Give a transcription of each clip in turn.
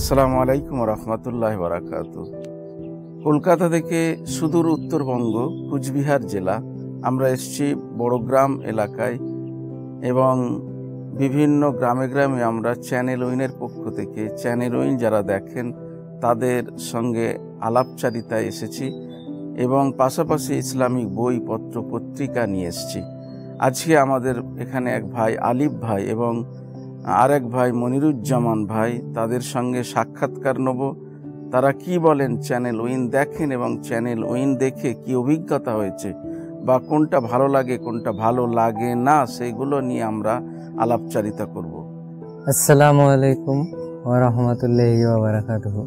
আসসালামু আলাইকুম রহমতুল্লাহি ওয়া বারাকাতুহু। কলকাতা থেকে সুদূর উত্তরবঙ্গ কুচবিহার জেলা আমরা এসেছি বড়গ্রাম এলাকায়, এবং বিভিন্ন গ্রামে গ্রামে আমরা চ্যানেল উইনের পক্ষ থেকে চ্যানেল উইন যারা দেখেন তাদের সঙ্গে আলাপচারিতায় এসেছি, এবং পাশাপাশি ইসলামিক বই পত্র পত্রিকা নিয়ে এসেছি। আজকে আমাদের এখানে এক ভাই আলিফ ভাই এবং আরেক ভাই মনিরুজ্জামান ভাই, তাদের সঙ্গে সাক্ষাৎকার নেব। তারা কি বলেন, চ্যানেল উইন দেখেন এবং চ্যানেল উইন দেখে কি অভিজ্ঞতা হয়েছে বা কোনটা ভালো লাগে কোনটা ভালো লাগে না, সেইগুলো নিয়ে আমরা আলাপচারিতা করব। আসসালামু আলাইকুম ওয়া রাহমাতুল্লাহি ওয়া বারাকাতুহু।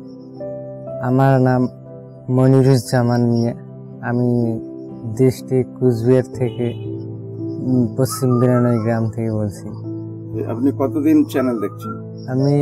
আমার নাম মনিরুজ্জামান মিয়া। আমি ডিস্ট্রিক্ট কুচবিহার থেকে পশ্চিম বিরানই গ্রাম থেকে বলছি। আপনি কতদিন চ্যানেল দেখছেন? আমি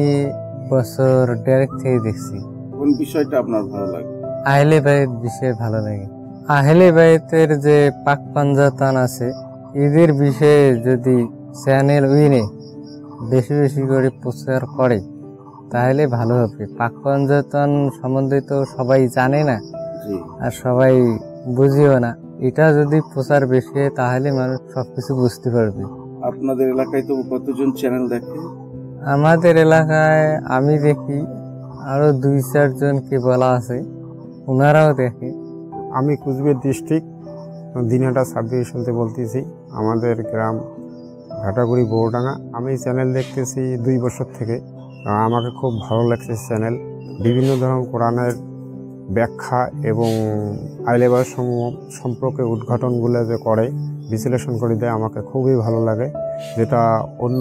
বছর দেড়েক থেকে দেখছি। কোন বিষয়টা আপনার ভালো লাগে? আহলে বাইত বিষয়ে ভালো লাগে। আহলে বাইতের যে পাক পাঞ্জাতন আছে, এদের বিষয়ে যদি চ্যানেল উইনে বেশি বেশি করে প্রচার করে তাহলে ভালো হবে। পাক পাঞ্জাতন সম্বন্ধে তো সবাই জানে না আর সবাই বুঝিও না। এটা যদি প্রচার বেশি হয় তাহলে মানুষ সবকিছু বুঝতে পারবে। আপনাদের এলাকায় তো কতজন চ্যানেল দেখে? আমাদের এলাকায় আমি দেখি, আরো 2-4 জনকে বলা আছে, ওনারাও দেখে। আমি কুচবিহার ডিস্ট্রিক্ট দিনহাটা সাবডিভিশন থেকে বলতেছি। আমাদের গ্রাম ঘাটাগুড়ি বড়ডাঙ্গা। আমি চ্যানেল দেখতেছি 2 বছর থেকে। আমাকে খুব ভালো লাগছে চ্যানেল। বিভিন্ন ধরনের কোরআনের ব্যাখ্যা এবং আইলেবার সম্পর্কে উদ্ঘাটনগুলো যে করে, বিশ্লেষণ করে দেয়, আমাকে খুবই ভালো লাগে, যেটা অন্য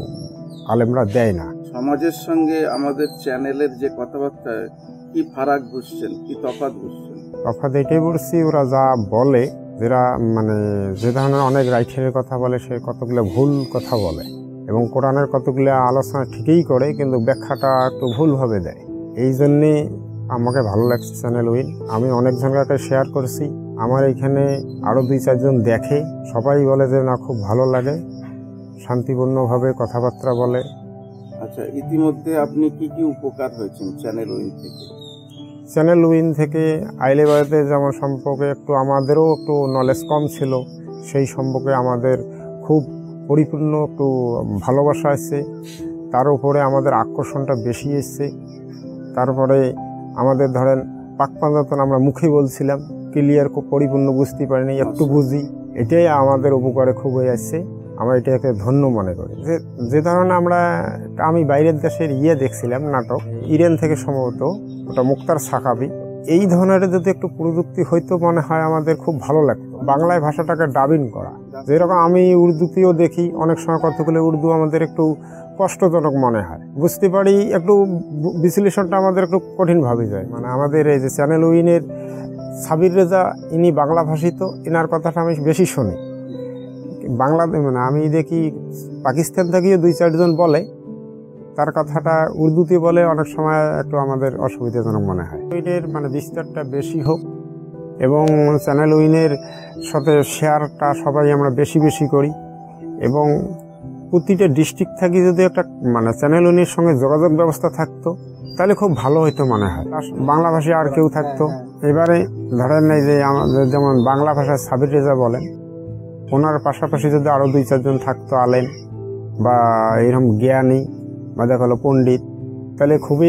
আলেমরা দেয় না। সমাজের সঙ্গে আমাদের চ্যানেলের যে কথাবার্তা, কি ফারাক বুঝছেন, কি তফাৎ বুঝছেন? তফাৎ এটাই বলছি, ওরা যা বলে, যারা মানে যে ধরনের অনেক রাইটের কথা বলে, সে কতগুলো ভুল কথা বলে, এবং কোরআনের কতগুলো আলোচনা ঠিকই করে কিন্তু ব্যাখ্যাটা একটু ভুলভাবে দেয়। এই জন্যে আমাকে ভালো লাগছে চ্যানেল উইন। আমি অনেকজনকে শেয়ার করছি, আমার এইখানে আরও 2-4 জন দেখে, সবাই বলে যে না খুব ভালো লাগে, শান্তিপূর্ণভাবে কথাবার্তা বলে। আচ্ছা, ইতিমধ্যে আপনি কি কি উপকার হয়েছেন চ্যানেল উইন থেকে? চ্যানেল উইন থেকে আইলে বাড়িতে যেমন সম্পর্কে একটু আমাদেরও একটু নলেজ কম ছিল, সেই সম্পর্কে আমাদের খুব পরিপূর্ণ একটু ভালোবাসা আসছে। তার উপরে আমাদের আকর্ষণটা বেশি এসছে। তারপরে আমাদের ধরেন পাক পাঞ্জাতন আমরা মুখে বলছিলাম, ক্লিয়ার খুব পরিপূর্ণ বুঝতে পারিনি, একটু বুঝি, এটাই আমাদের উপকারে খুব হয়ে আসছে। আমরা এটাকে ধন্য মনে করি। যে ধরনের আমি বাইরের দেশের দেখছিলাম নাটক, ইরান থেকে সম্ভবত, ওটা মুক্তার সাকাবি, এই ধরনের যদি একটু প্রযুক্তি হইতো মনে হয় আমাদের খুব ভালো লাগতো। বাংলায় ভাষাটাকে ডাবিং করা, যেরকম আমি উর্দুতেও দেখি, অনেক সময় কতগুলো উর্দু আমাদের একটু কষ্টজনক মনে হয়, বুঝতে পারি, একটু বিশ্লেষণটা আমাদের একটু কঠিনভাবে যায়। মানে আমাদের এই যে চ্যানেল উইনের সাবির রেজা, ইনি বাংলা ভাষিত, এনার কথাটা আমি বেশি শুনি বাংলা। মানে আমি দেখি পাকিস্তান থেকেও 2-4 জন বলে, তার কথাটা উর্দুতে বলে, অনেক সময় একটু আমাদের অসুবিধাজনক মনে হয়। উইনের মানে বিস্তারটা বেশি হোক, এবং চ্যানেল উইনের সাথে শেয়ারটা সবাই আমরা বেশি বেশি করি, এবং প্রতিটা ডিস্ট্রিক্ট থেকে যদি একটা মানে চ্যানেল উইনের সঙ্গে যোগাযোগ ব্যবস্থা থাকতো তাহলে খুব ভালো হইতো মনে হয়। বাংলা ভাষায় আর কেউ থাকতো। এবারে ধরেন এই যে আমাদের যেমন বাংলা ভাষায় সাবির রেজা বলেন, ওনার পাশাপাশি যদি আরও 2-4 জন থাকতো আলেম বা এরকম জ্ঞানী বা দেখা হলো পণ্ডিত, তাহলে খুবই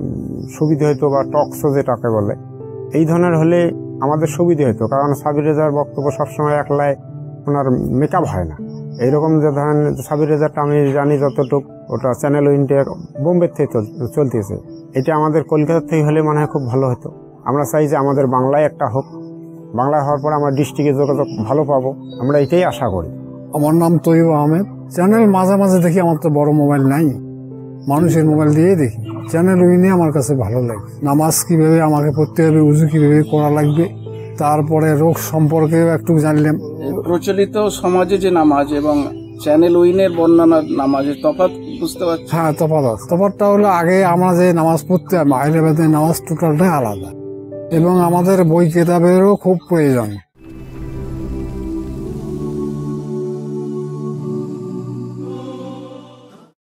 সুবিধা হতো। বা টকশো যেটাকে বলে, এই ধরনের হলে আমাদের সুবিধা হতো, কারণ সাবির রেজার বক্তব্য সবসময় একলাই ওনার মেকআপ হয় না। এইরকম যে ধরেন সাবির রেজারটা আমি জানি যতটুকু, ওটা চ্যানেল উইনটা বোম্বে থেকে চলতেছে, এটা আমাদের কলকাতা থেকে হলে মনে হয় খুব ভালো হতো। আমরা চাই যে আমাদের বাংলায় একটা হোক, বাংলায় হওয়ার পর আমরা ডিস্ট্রিক্টে যোগাযোগ ভালো পাবো, আমরা এটাই আশা করি। আমার নাম তৈব আহমেদ। চ্যানেল মাঝে মাঝে দেখি, আমার তো বড় মোবাইল নাই, মানুষের মোবাইল দিয়ে দেখি। চ্যানেল উইনে আমার কাছে ভালো লাগে। নামাজ কিভাবে আমাকে পড়তে হবে, উজু কিভাবে করা লাগবে, তারপরে রোগ সম্পর্কেও একটু জানলাম। প্রচলিত সমাজে যে নামাজ এবং চ্যানেল উইনের বর্ণনার নামাজের তফাৎ বুঝতে পারছি? হ্যাঁ, তফাৎটা হলো, আগে আমরা যে নামাজ পড়তাম আহলে বাইতের নামাজ টোটালটাই আলাদা, এবং আমাদের বই কিতাবেরও খুব প্রয়োজন।